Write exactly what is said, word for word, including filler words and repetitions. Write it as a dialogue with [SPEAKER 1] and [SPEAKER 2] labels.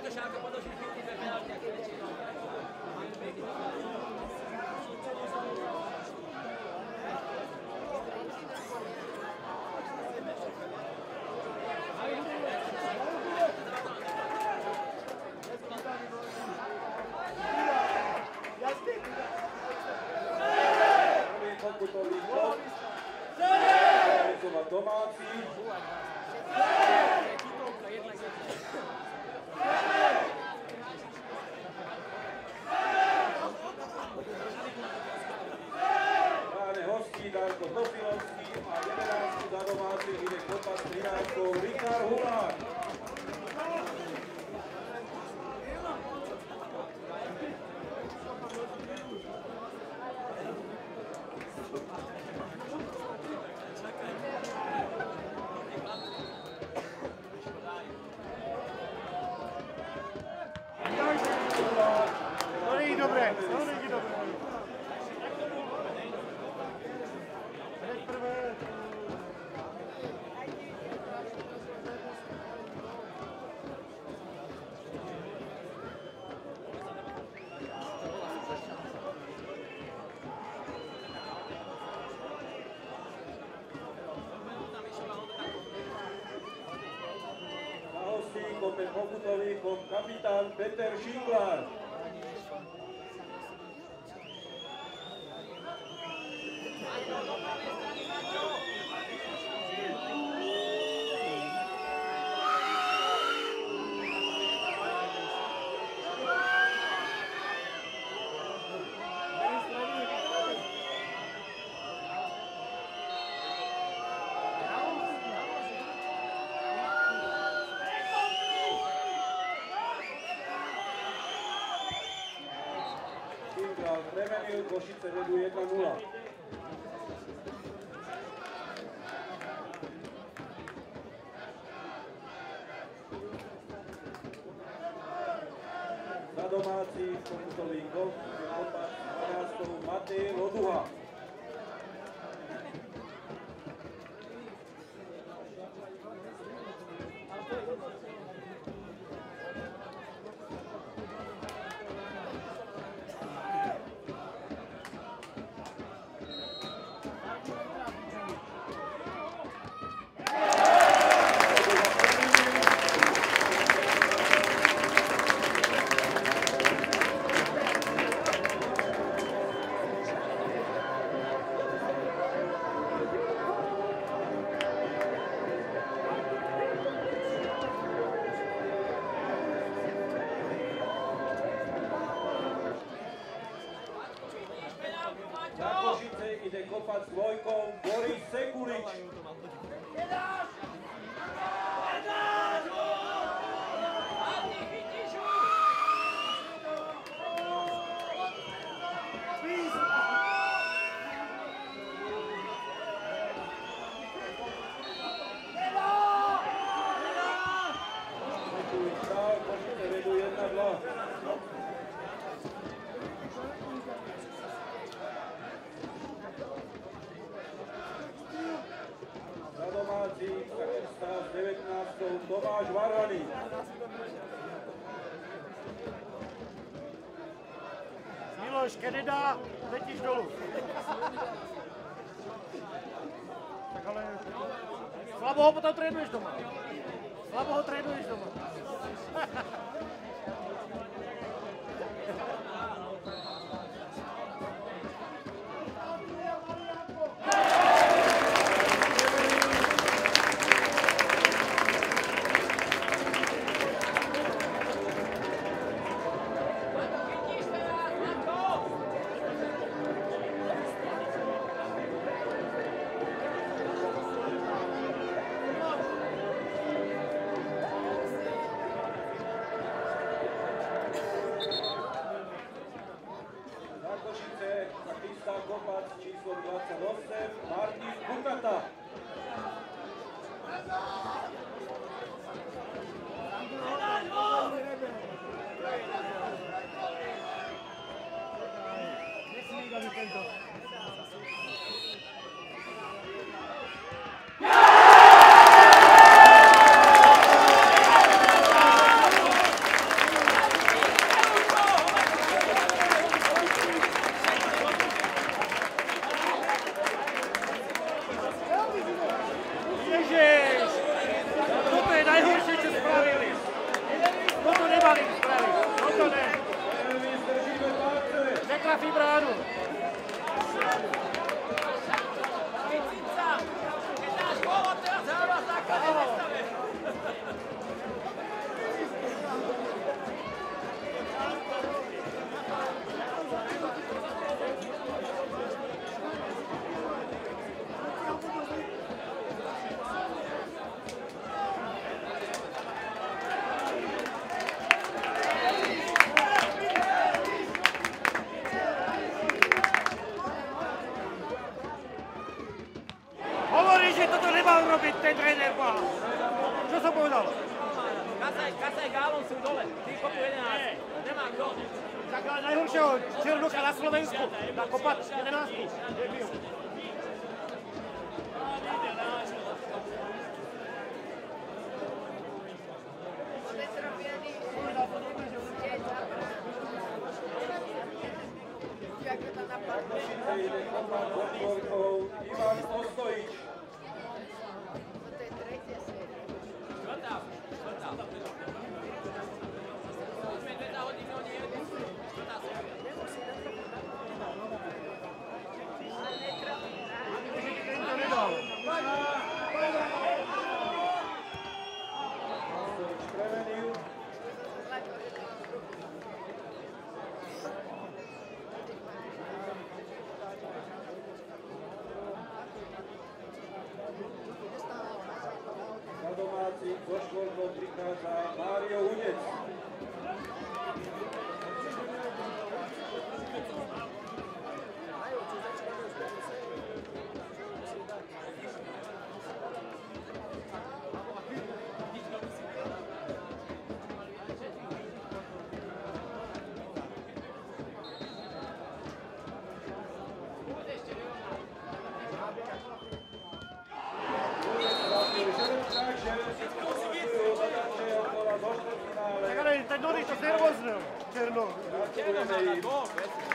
[SPEAKER 1] Kapitán Peter Šinglár. Košice vedú jedna nula. Za domáci pokutový gól Kopač dvanástou Matej Loduha. Ide kopať s dvojkou Boris Sekulič. Sekulič dal, Košice vedú jedna dva. Domáci sa chystá s devätnástou Tomáš Varvaný.
[SPEAKER 2] Miloš, keď nedá, letíš dolu. Tak ale... Slabo ho potom trénuješ doma. Slabo ho trénuješ doma. toto nemal robiť ten tréner, boha. Čo som povedal?
[SPEAKER 3] Kasaj, kasaj gálom sú dole. Ty kopu jedenásť. Nemá kto.
[SPEAKER 2] Tak najhoršieho Černocha na Slovensku. Na kopať jedenáctku.
[SPEAKER 1] Košice ide kopať do štvorkou Ivan Ostojič. Ostojič premenil. Na domácich so štvorkou prichádza Mário Hudec.
[SPEAKER 2] Tak ale ten Norris to nervoznil. Černoch.
[SPEAKER 1] Gratulujeme im.